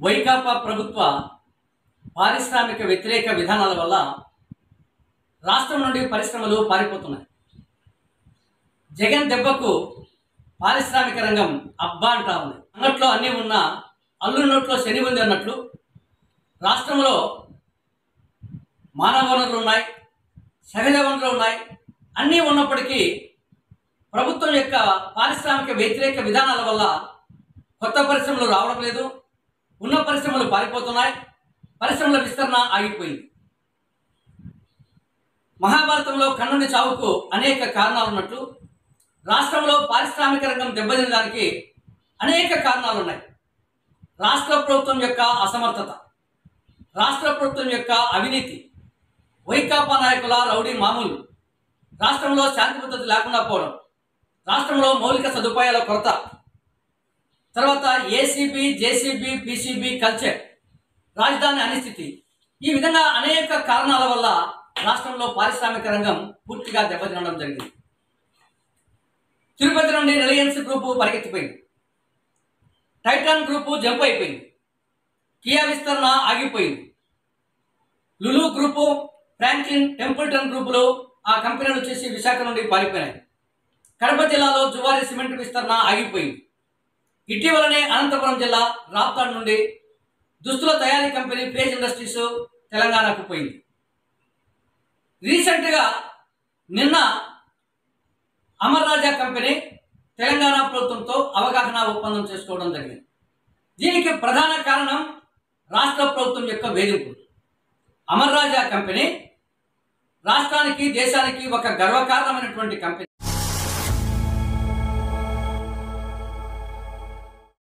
వైకాపా ప్రభుత్వ పారిశ్రామిక వ్యతిరేక విధానాల వల్ల రాష్ట్రం నుండి పరిశ్రమలు పారిపోతున్నాయి. జగన్ దెబ్బకు పారిశ్రామిక రంగం అబ్బా అంటా ఉంది. అంగట్లో అన్నీ ఉన్నా అల్లు నోట్లో శని ఉంది అన్నట్లు రాష్ట్రంలో మానవ వనరులు ఉన్నాయి, సహజ వనరులు ఉన్నాయి. అన్నీ ఉన్నప్పటికీ ప్రభుత్వం యొక్క పారిశ్రామిక వ్యతిరేక విధానాల వల్ల కొత్త పరిశ్రమలు రావడం లేదు. ఉన్న పరిశ్రమలు పారిపోతున్నాయి. పరిశ్రమల విస్తరణ ఆగిపోయింది. మహాభారతంలో కర్ణుని చావుకు అనేక కారణాలు ఉన్నట్లు రాష్ట్రంలో పారిశ్రామిక రంగం దెబ్బతినడానికి అనేక కారణాలు ఉన్నాయి. రాష్ట్ర ప్రభుత్వం యొక్క అసమర్థత, రాష్ట్ర ప్రభుత్వం యొక్క అవినీతి, వైకాపా నాయకుల రౌడీ మామూలు, రాష్ట్రంలో శాంతి భద్రత లేకుండా పోవడం, రాష్ట్రంలో మౌలిక సదుపాయాల కొరత, తర్వాత ఏసీబీ, జేసీబీ, పీసీబీ కల్చర్, రాజధాని అనిశ్చితి, ఈ విధంగా అనేక కారణాల వల్ల రాష్ట్రంలో పారిశ్రామిక రంగం పూర్తిగా దెబ్బతినడం జరిగింది. తిరుపతి నుండి రిలయన్స్ గ్రూపు పరిగెత్తిపోయింది. టైటాన్ గ్రూపు జంప్ అయిపోయింది. కియా విస్తరణ ఆగిపోయింది. లులు గ్రూపు, ఫ్రాంక్లిన్ టెంపుల్టన్ గ్రూపులు ఆ కంపెనీలు వచ్చేసి విశాఖ నుండి పారిపోయినాయి. కడప జిల్లాలో జువారి సిమెంట్ విస్తరణ ఆగిపోయింది. ఇటీవలనే అనంతపురం జిల్లా రాప్తాడ్ నుండి దుస్తుల తయారీ కంపెనీ పేజ్ ఇండస్ట్రీస్ తెలంగాణకు పోయింది. రీసెంట్గా నిన్న అమర్ రాజా కంపెనీ తెలంగాణ ప్రభుత్వంతో అవగాహన ఒప్పందం చేసుకోవడం జరిగింది. దీనికి ప్రధాన కారణం రాష్ట్ర ప్రభుత్వం యొక్క వేధింపులు. అమర్ రాజా కంపెనీ రాష్ట్రానికి, దేశానికి ఒక గర్వకారణమైనటువంటి కంపెనీ.